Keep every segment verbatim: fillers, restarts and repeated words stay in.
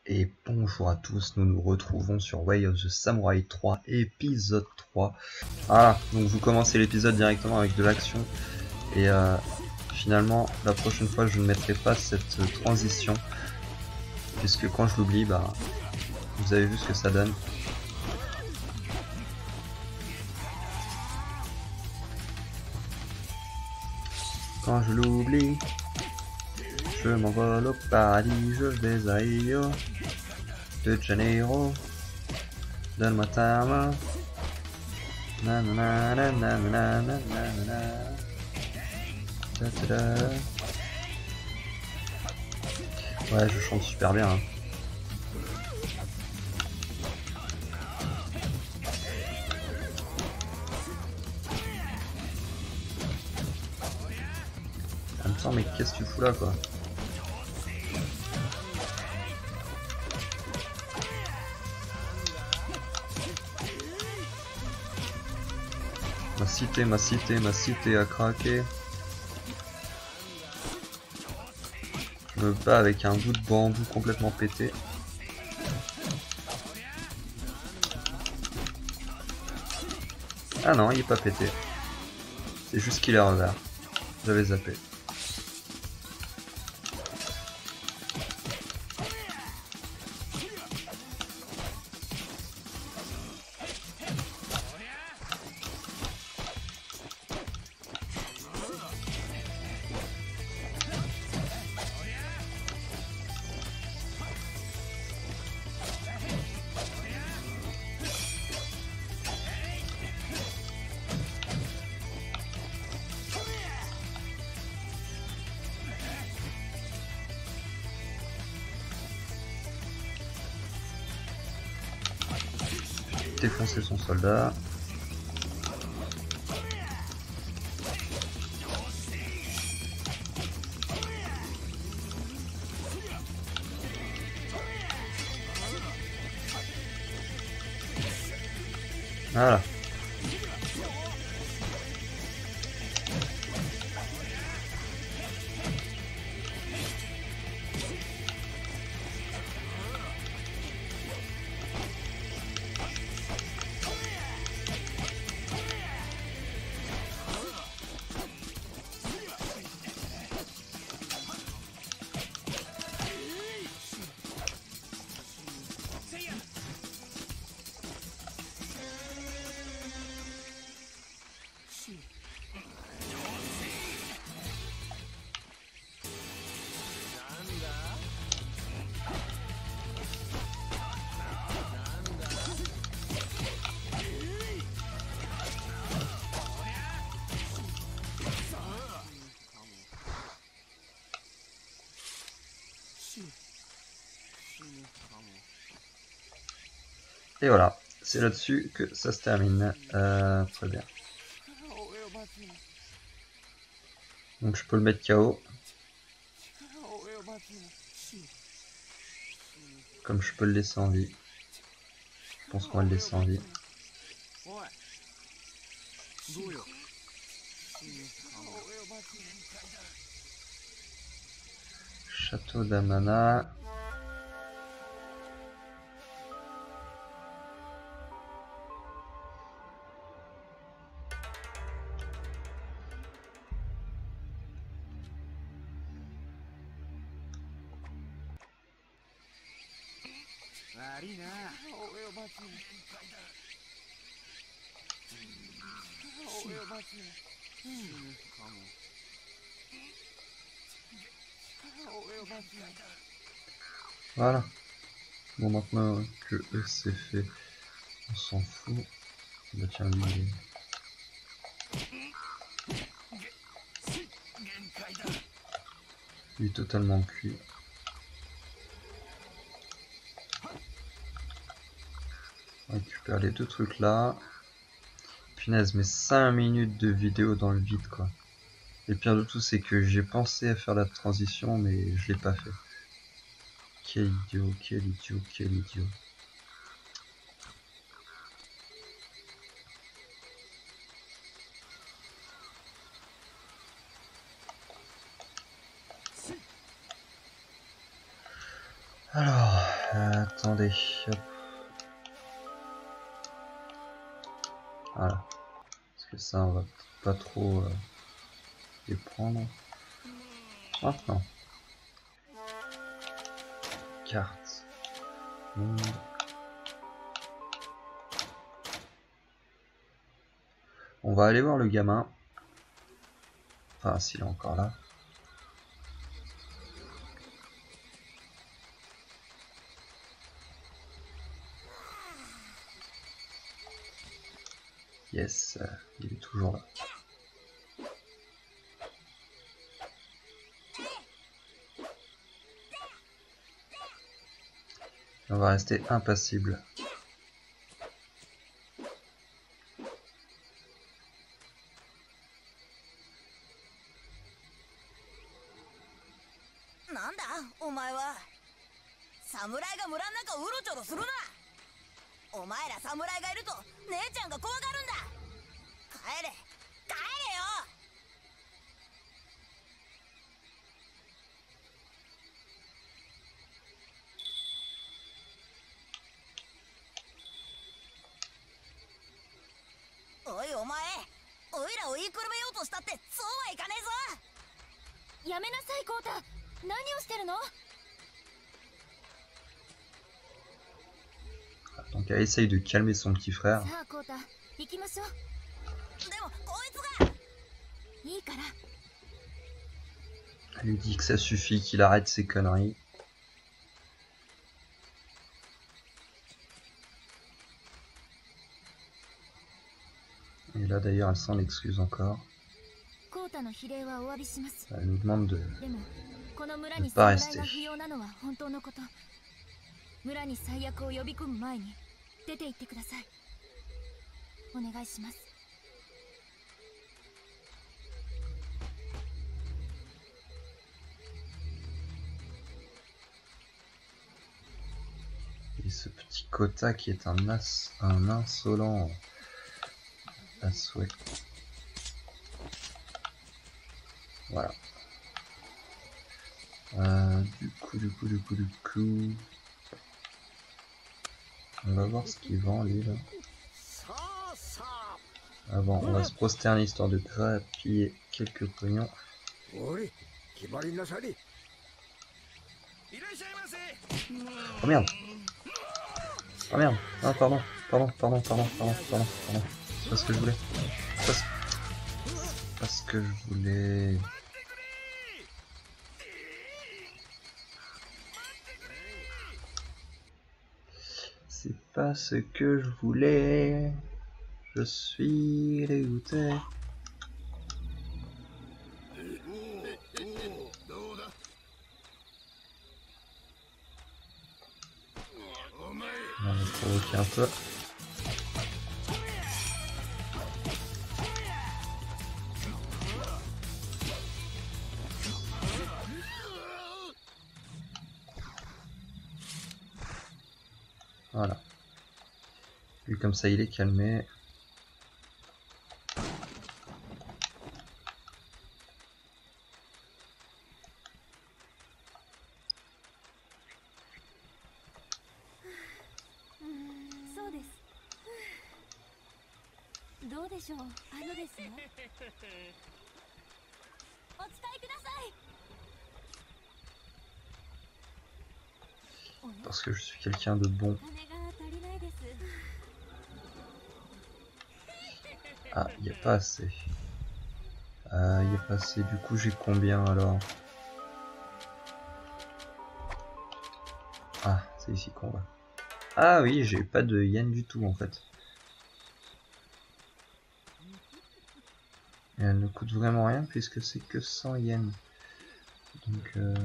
Et bonjour à tous, nous nous retrouvons sur Way of the Samurai trois, épisode trois. Voilà, donc vous commencez l'épisode directement avec de l'action. Et euh, finalement, la prochaine fois, je ne mettrai pas cette transition. Puisque quand je l'oublie, bah, vous avez vu ce que ça donne. Quand je l'oublie, je m'envole au paradis, je vais à Rio de Janeiro. Donne-moi ta main. Nanana, nanana, nanana. Ta ta ta. Ouais, je chante super bien. Hein. En même temps, mais qu'est-ce que tu fous là, quoi? Ma cité, ma cité, ma cité a craqué. Je me bats avec un bout de bambou complètement pété. Ah non, il est pas pété. C'est juste qu'il est revers. J'avais zappé. Défoncer son soldat. Voilà. Et voilà, c'est là-dessus que ça se termine. Euh, très bien. Donc je peux le mettre K O. Comme je peux le laisser en vie. Je pense qu'on va le laisser en vie. Château d'Amana. Voilà. Bon, maintenant que c'est fait, on s'en fout. Bah tiens, lui, il est totalement cuit. On récupère les deux trucs là. Punaise, mais cinq minutes de vidéo dans le vide, quoi. Et pire de tout, c'est que j'ai pensé à faire la transition, mais je l'ai pas fait. Quel idiot, quel idiot, quel idiot. Alors, Euh, attendez. Hop. Voilà. Parce que ça, on va pas trop euh, les prendre. Maintenant. Carte. Monde. On va aller voir le gamin. Enfin, s'il est encore là. Yes, euh, il est toujours là. On va rester impassible. Donc elle essaye de calmer son petit frère. Elle lui dit que ça suffit, qu'il arrête ses conneries. Et là d'ailleurs elle s'en excuse encore. Elle nous demande de ne pas rester. Et ce petit Kota qui est un as, un insolent à souhait. Voilà. Euh, du coup, du coup, du coup, du coup... On va voir ce qu'il vend, lui, là. Avant, on va se prosterner histoire de grappiller quelques pognons. Oh merde! Oh merde! Ah, pardon, pardon, pardon, pardon, pardon, pardon, pardon. C'est pas ce que je voulais. C'est pas ce... C'est pas ce que je voulais. C'est pas ce que je voulais. Je suis dégoûté. On va provoquer un peu. Voilà. Lui comme ça il est calmé. Parce que je suis quelqu'un de bon. Ah, il n'y a pas assez. Ah, il n'y a pas assez. Du coup, j'ai combien alors? Ah, c'est ici qu'on va. Ah oui, j'ai pas de yen du tout en fait. Et elle ne coûte vraiment rien puisque c'est que cent yens. Donc euh...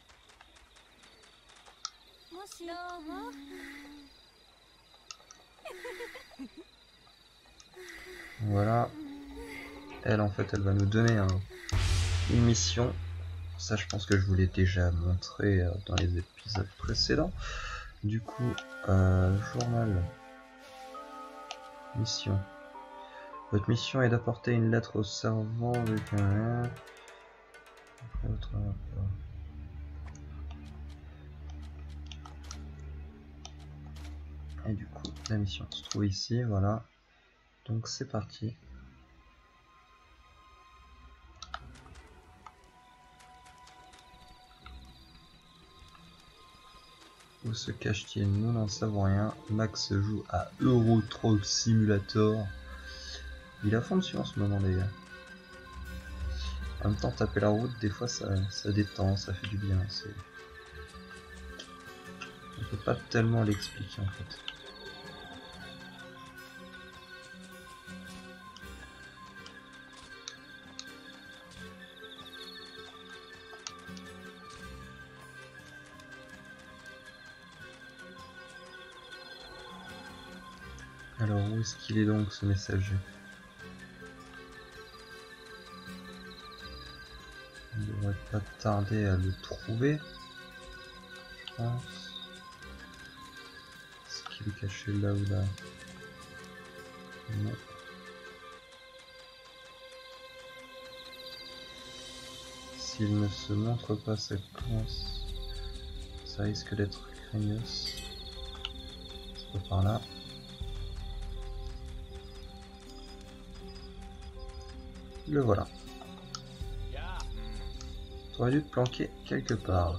voilà. Elle en fait elle va nous donner un, une mission. Ça je pense que je vous l'ai déjà montré euh, dans les épisodes précédents. Du coup, euh, journal. Mission. Votre mission est d'apporter une lettre au servant avec un... Après votre... Et du coup, la mission se trouve ici, voilà. Donc c'est parti. Où se cache-t-il? Nous n'en savons rien. Max joue à Euro Truck Simulator. Il a fond dessus en ce moment, les gars. En même temps, taper la route, des fois, ça, ça détend, ça fait du bien. On peut pas tellement l'expliquer, en fait. Alors, où est-ce qu'il est donc, ce messager? On devrait pas tarder à le trouver, je pense. Est-ce qu'il est caché là ou là? Non. S'il ne se montre pas, ça commence. Ça risque d'être craignos. C'est pas par là. Le voilà. Tu aurais dû te planquer quelque part.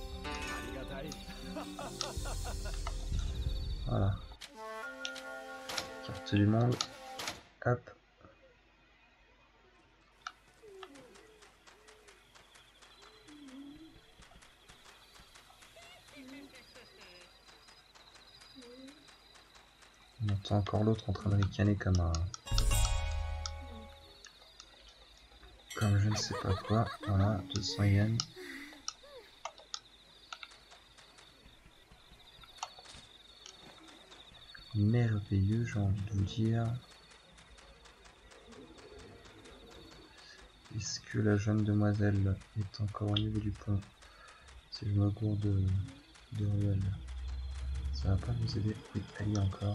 Voilà. Carte du monde. Hop. On entend encore l'autre en train de ricaner comme un... Comme je ne sais pas quoi. Voilà, deux cents yens. Merveilleux, j'ai envie de vous dire. Est-ce que la jeune demoiselle est encore au niveau du pont? Si je me gourde de, de ruelle, ça va pas vous aider? Oui, elle y est encore.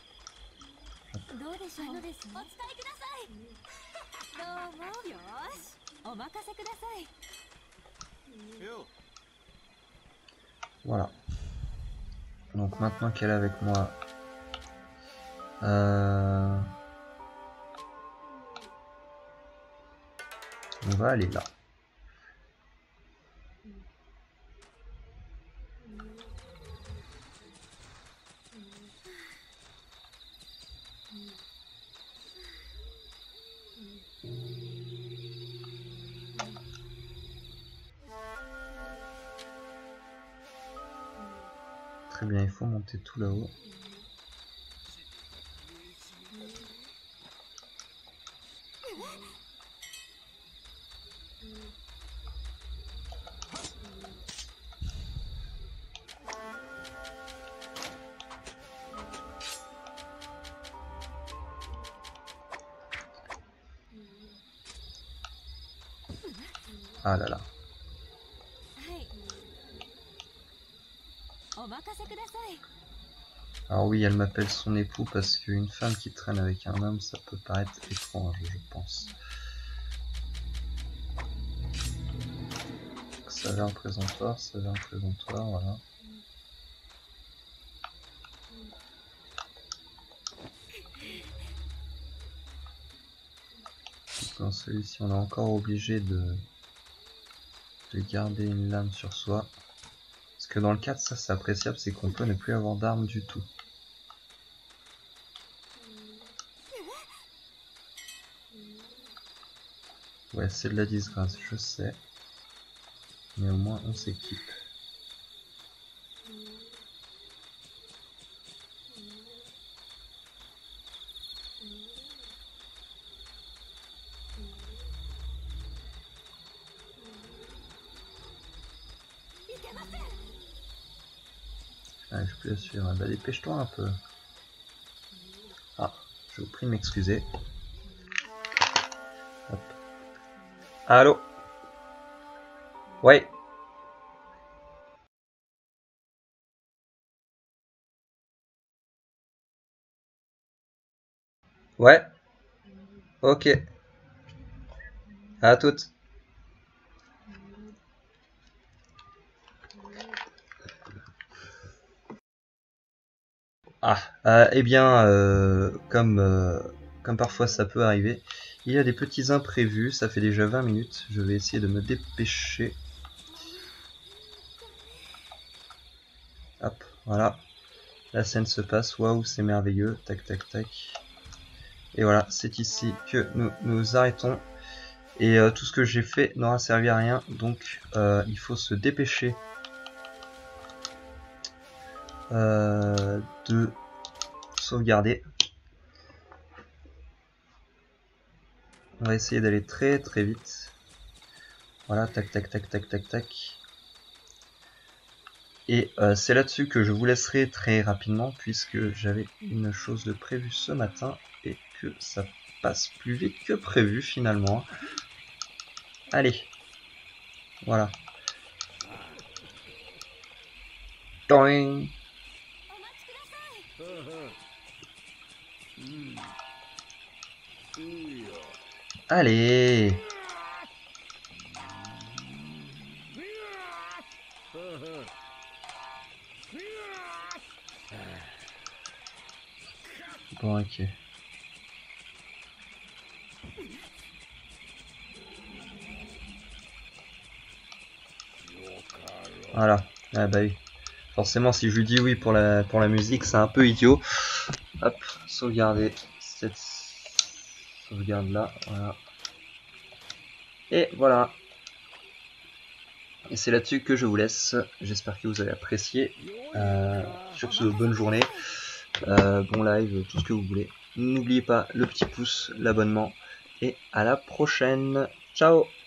Voilà. Donc maintenant qu'elle est avec moi, euh, on va aller là. Très bien, il faut monter tout là-haut. Ah là là. Alors oui, elle m'appelle son époux parce qu'une femme qui traîne avec un homme, ça peut paraître étrange, je pense. Ça vient un présentoir, ça vient un présentoir, voilà. Dans celui-ci, on est encore obligé de, de garder une lame sur soi. Parce que dans le quatre, ça c'est appréciable, c'est qu'on peut ne plus avoir d'armes du tout. Ouais, c'est de la disgrâce, je sais. Mais au moins, on s'équipe. Ah, je peux assurer. Bah, dépêche-toi un peu. Ah, je vous prie de m'excuser. Hop. Allô? Ouais. Ouais. Ok. À toutes. Ah, euh, eh bien, euh, comme, euh, comme parfois ça peut arriver, il y a des petits imprévus, ça fait déjà vingt minutes, je vais essayer de me dépêcher. Hop, voilà, la scène se passe, waouh, c'est merveilleux, tac tac tac. Et voilà, c'est ici que nous nous arrêtons. Et euh, tout ce que j'ai fait n'aura servi à rien, donc euh, il faut se dépêcher euh, de sauvegarder. On va essayer d'aller très très vite. Voilà, tac tac tac tac tac tac. Et euh, c'est là-dessus que je vous laisserai très rapidement, puisque j'avais une chose de prévue ce matin, et que ça passe plus vite que prévu finalement. Allez, voilà. Toing. Allez. Bon, ok. Voilà. Ah bah oui. Forcément, si je lui dis oui pour la pour la musique, c'est un peu idiot. Hop, sauvegarder cette sauvegarde là. Voilà. Et voilà. Et c'est là-dessus que je vous laisse. J'espère que vous avez apprécié. Euh, sur ce, bonne journée, euh, bon live, tout ce que vous voulez. N'oubliez pas le petit pouce, l'abonnement. Et à la prochaine. Ciao!